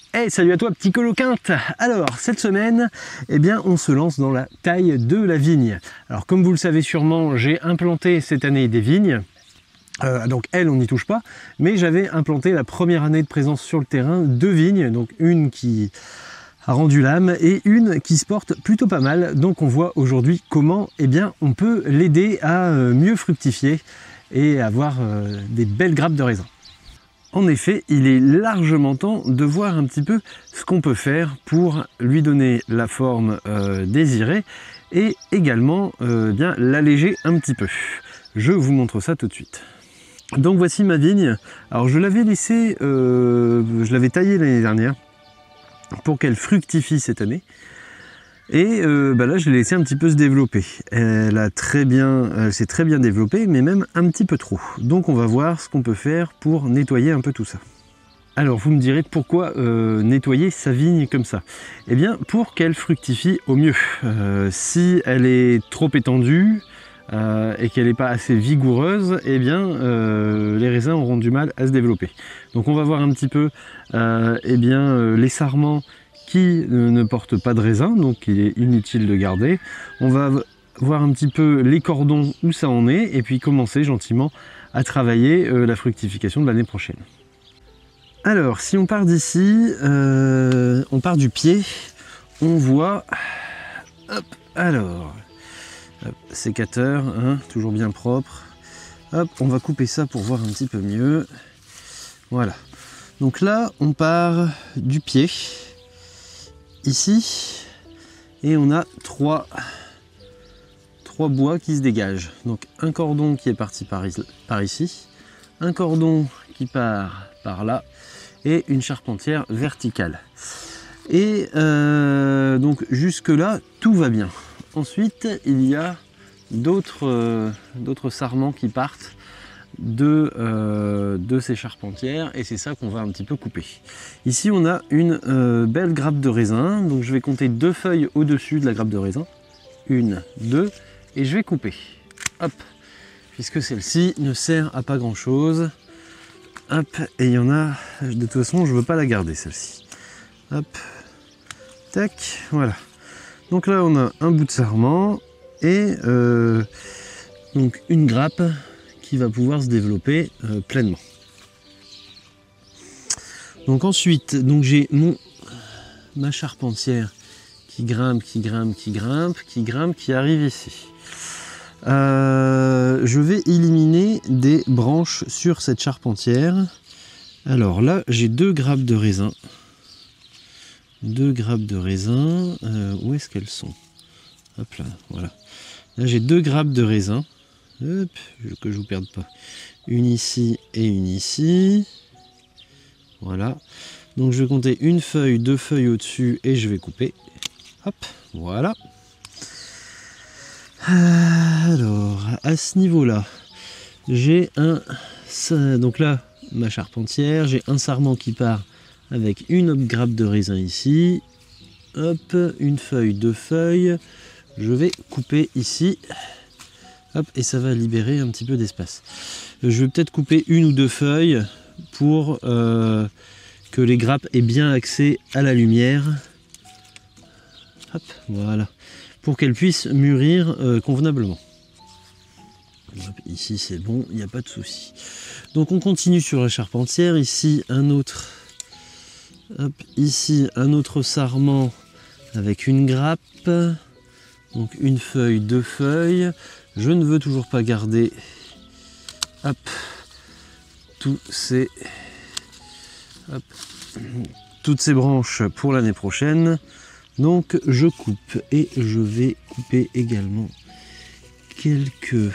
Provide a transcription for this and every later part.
Hey, salut à toi petit coloquinte. Alors cette semaine, eh bien, on se lance dans la taille de la vigne. Alors comme vous le savez sûrement, j'ai implanté cette année des vignes. Donc elle, on n'y touche pas, mais j'avais implanté la première année de présence sur le terrain 2 vignes, donc une qui a rendu l'âme et une qui se porte plutôt pas mal. Donc on voit aujourd'hui comment eh bien, on peut l'aider à mieux fructifier et avoir des belles grappes de raisin. En effet, il est largement temps de voir un petit peu ce qu'on peut faire pour lui donner la forme désirée et également bien l'alléger un petit peu. Je vous montre ça tout de suite. Donc voici ma vigne. Alors je l'avais laissée, je l'avais taillée l'année dernière pour qu'elle fructifie cette année. Et là, je l'ai laissé un petit peu se développer. Elle s'est très bien développée, mais même un petit peu trop. Donc on va voir ce qu'on peut faire pour nettoyer un peu tout ça. Alors vous me direz pourquoi nettoyer sa vigne comme ça? Eh bien pour qu'elle fructifie au mieux. Si elle est trop étendue et qu'elle n'est pas assez vigoureuse, eh bien les raisins auront du mal à se développer. Donc on va voir un petit peu les sarments qui ne portent pas de raisin, donc il est inutile de garder. On va voir un petit peu les cordons où ça en est, et puis commencer gentiment à travailler la fructification de l'année prochaine. Alors, si on part d'ici, on part du pied, on voit, hop, alors, hop, sécateur, hein, toujours bien propre. Hop, on va couper ça pour voir un petit peu mieux. Voilà. Donc là, on part du pied. Ici, et on a trois bois qui se dégagent. Donc un cordon qui est parti par ici, un cordon qui part par là et une charpentière verticale. Et donc jusque là tout va bien. Ensuite il y a d'autres sarments qui partent de ces charpentières, et c'est ça qu'on va un petit peu couper. Ici on a une belle grappe de raisin, donc je vais compter 2 feuilles au dessus de la grappe de raisin, 1, 2, et je vais couper, hop, puisque celle-ci ne sert à pas grand chose. Hop, et il y en a, de toute façon je veux pas la garder celle-ci. Hop, tac, voilà. Donc là on a un bout de sarment et donc une grappe qui va pouvoir se développer pleinement. Donc ensuite, donc j'ai ma charpentière qui grimpe, qui arrive ici. Je vais éliminer des branches sur cette charpentière. Alors là, j'ai 2 grappes de raisin. 2 grappes de raisin. Où est-ce qu'elles sont? Hop là, voilà. Là, j'ai 2 grappes de raisin. Hop, que je vous perde pas. Une ici et une ici. Voilà. Donc je vais compter 1 feuille, 2 feuilles au-dessus et je vais couper. Hop, voilà. Alors, à ce niveau-là, j'ai donc là, ma charpentière, j'ai un sarment qui part avec une grappe de raisin ici. Hop, 1 feuille, 2 feuilles. Je vais couper ici. Hop, et ça va libérer un petit peu d'espace. Je vais peut-être couper 1 ou 2 feuilles pour que les grappes aient bien accès à la lumière. Hop, voilà. Pour qu'elles puissent mûrir convenablement. Hop, ici c'est bon, il n'y a pas de souci. Donc on continue sur la charpentière. Ici un autre. Hop, ici un autre sarment avec une grappe. Donc 1 feuille, 2 feuilles. Je ne veux toujours pas garder toutes ces branches pour l'année prochaine. Donc je coupe et je vais couper également quelques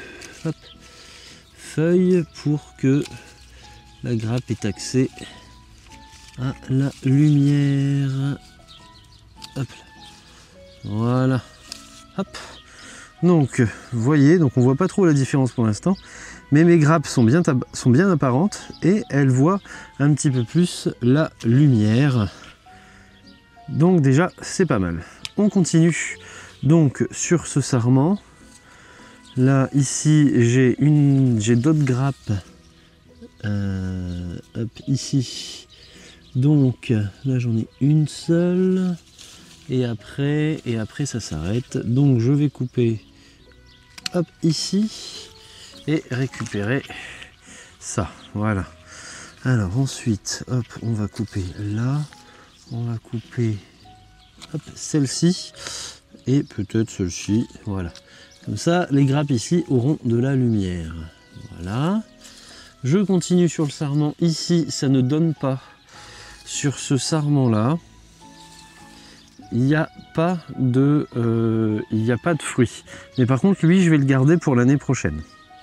feuilles pour que la grappe ait accès à la lumière. Hop là. Voilà. Hop. Donc, vous voyez, donc on voit pas trop la différence pour l'instant, mais mes grappes sont bien apparentes et elles voient un petit peu plus la lumière. Donc déjà, c'est pas mal. On continue donc sur ce sarment. Là, ici, j'ai d'autres grappes. Hop, ici, Donc là j'en ai une seule et après ça s'arrête. Donc je vais couper hop ici et récupérer ça. Voilà. Alors ensuite hop on va couper là, on va couper hop celle-ci et peut-être celle-ci. Voilà. Comme ça les grappes ici auront de la lumière. Voilà. Je continue sur le sarment. Ici ça ne donne pas. Sur ce sarment là, il n'y a pas de fruits. Mais par contre, lui, je vais le garder pour l'année prochaine.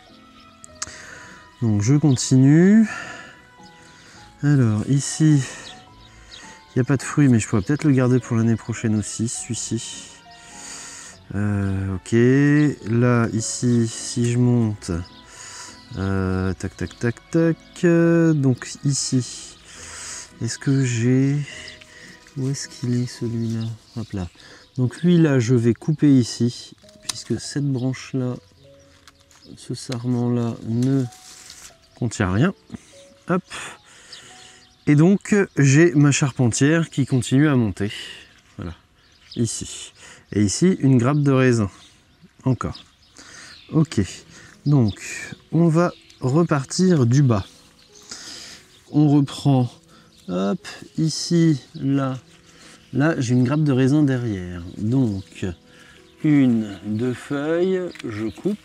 Donc je continue. Alors ici, il n'y a pas de fruits, mais je pourrais peut-être le garder pour l'année prochaine aussi, celui-ci. Ok. Là, ici, si je monte, tac, tac, tac, tac. Donc ici. Est-ce que j'ai... Où est-ce qu'il est celui-là? Hop là. Donc lui là je vais couper ici, puisque cette branche-là, ce sarment-là ne contient rien. Hop. Et donc j'ai ma charpentière qui continue à monter. Voilà. Ici. Et ici une grappe de raisin. Encore. Ok. Donc on va repartir du bas. On reprend... Hop, ici, là j'ai une grappe de raisin derrière. Donc, une, deux feuilles, je coupe.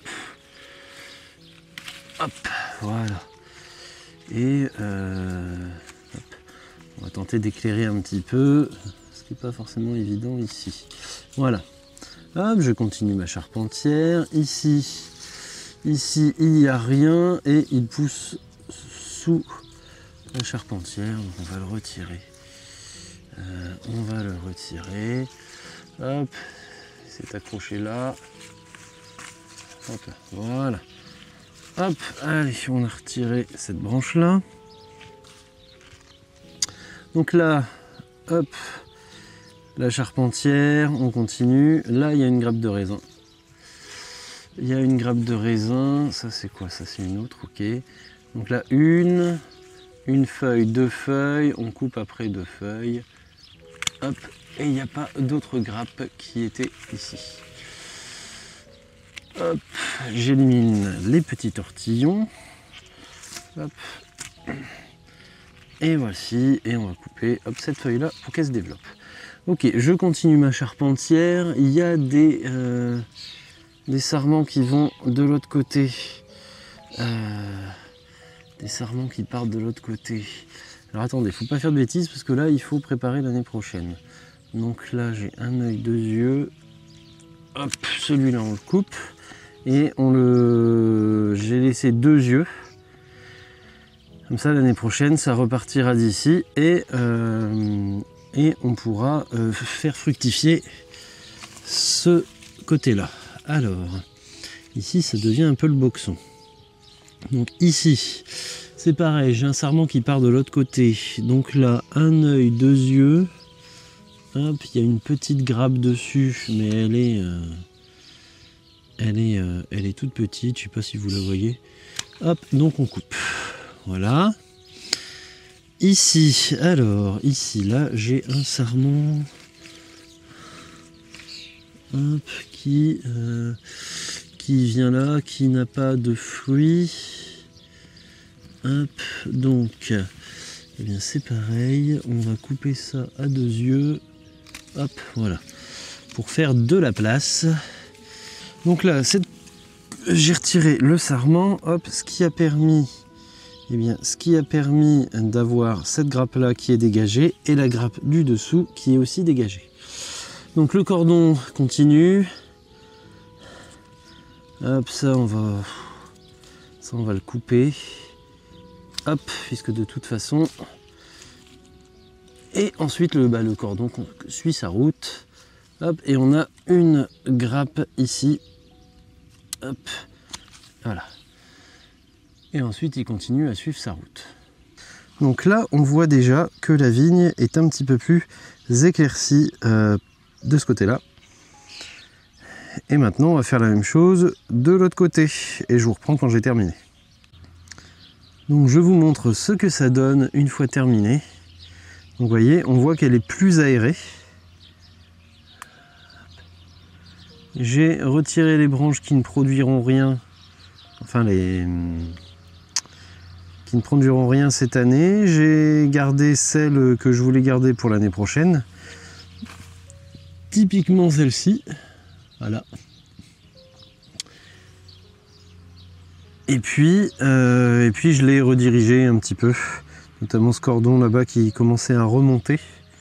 Hop, voilà. Et hop, on va tenter d'éclairer un petit peu, ce qui n'est pas forcément évident ici. Voilà. Hop, je continue ma charpentière. Ici, il n'y a rien et il pousse sous la charpentière, donc on va le retirer. Hop, c'est accroché là. Hop là, voilà. Hop, allez, on a retiré cette branche là. Donc là, hop, la charpentière, on continue. Là, il y a une grappe de raisin. Ça c'est quoi? Ça c'est une autre, ok. Donc là, une feuille, deux feuilles, on coupe après deux feuilles. Hop, et il n'y a pas d'autres grappes qui étaient ici. Hop, j'élimine les petits tortillons. Hop. Et voici, et on va couper hop, cette feuille-là pour qu'elle se développe. Ok, je continue ma charpentière. Il y a des sarments qui vont de l'autre côté. Des sarments qui partent de l'autre côté. Alors attendez, faut pas faire de bêtises parce que là il faut préparer l'année prochaine. Donc là j'ai un œil, deux yeux. Hop, celui-là on le coupe et j'ai laissé deux yeux. Comme ça l'année prochaine ça repartira d'ici et on pourra faire fructifier ce côté-là. Alors ici ça devient un peu le boxon. Donc ici, c'est pareil, j'ai un sarment qui part de l'autre côté. Donc là, un œil, deux yeux. Hop, il y a une petite grappe dessus, mais elle est toute petite. Je ne sais pas si vous la voyez. Hop, donc on coupe. Voilà. Ici, alors, ici, là, j'ai un sarment. Hop, qui vient là, qui n'a pas de fruits. Hop, donc, eh bien c'est pareil, on va couper ça à deux yeux. Hop, voilà, pour faire de la place. Donc là, j'ai retiré le sarment, hop, ce qui a permis d'avoir cette grappe là qui est dégagée et la grappe du dessous qui est aussi dégagée. Donc le cordon continue. Hop, ça on va le couper. Hop, puisque de toute façon. Et ensuite le cordon suit sa route. Hop, et on a une grappe ici. Hop, voilà. Et ensuite il continue à suivre sa route. Donc là on voit déjà que la vigne est un petit peu plus éclaircie de ce côté-là. Et maintenant on va faire la même chose de l'autre côté et je vous reprends quand j'ai terminé. Donc je vous montre ce que ça donne une fois terminé. Donc vous voyez, on voit qu'elle est plus aérée. J'ai retiré les branches qui ne produiront rien, enfin qui ne produiront rien cette année. J'ai gardé celles que je voulais garder pour l'année prochaine. Typiquement celle-ci, voilà. Et puis je l'ai redirigé un petit peu, notamment ce cordon là-bas qui commençait à remonter.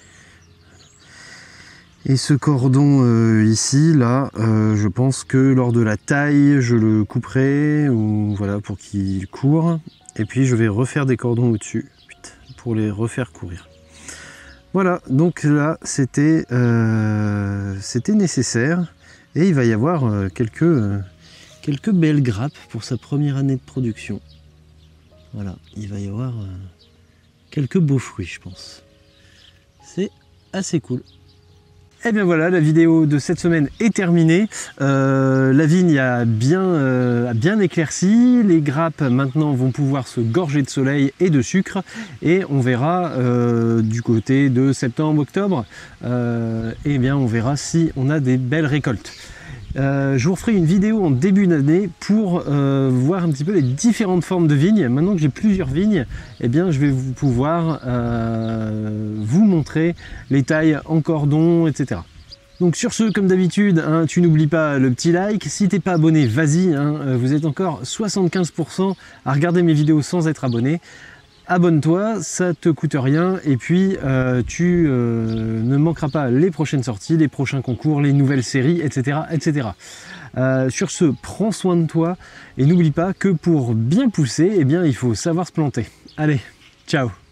Et ce cordon ici, là, je pense que lors de la taille, je le couperai, ou voilà, pour qu'il court. Et puis je vais refaire des cordons au-dessus, pour les refaire courir. Voilà, donc là, c'était nécessaire. Et il va y avoir quelques belles grappes pour sa première année de production. Voilà, il va y avoir quelques beaux fruits, je pense. C'est assez cool. Et bien voilà, la vidéo de cette semaine est terminée. La vigne a bien éclairci. Les grappes maintenant vont pouvoir se gorger de soleil et de sucre. Et on verra du côté de septembre-octobre, et bien on verra si on a des belles récoltes. Je vous referai une vidéo en début d'année pour voir un petit peu les différentes formes de vignes. Maintenant que j'ai plusieurs vignes, eh bien, je vais pouvoir vous montrer les tailles en cordon, etc. Donc sur ce, comme d'habitude, hein, tu n'oublies pas le petit like. Si t'es pas abonné, vas-y, hein, vous êtes encore 75% à regarder mes vidéos sans être abonné. Abonne-toi, ça te coûte rien, et puis tu ne manqueras pas les prochaines sorties, les prochains concours, les nouvelles séries, etc. etc. Sur ce, prends soin de toi, et n'oublie pas que pour bien pousser, eh bien, il faut savoir se planter. Allez, ciao!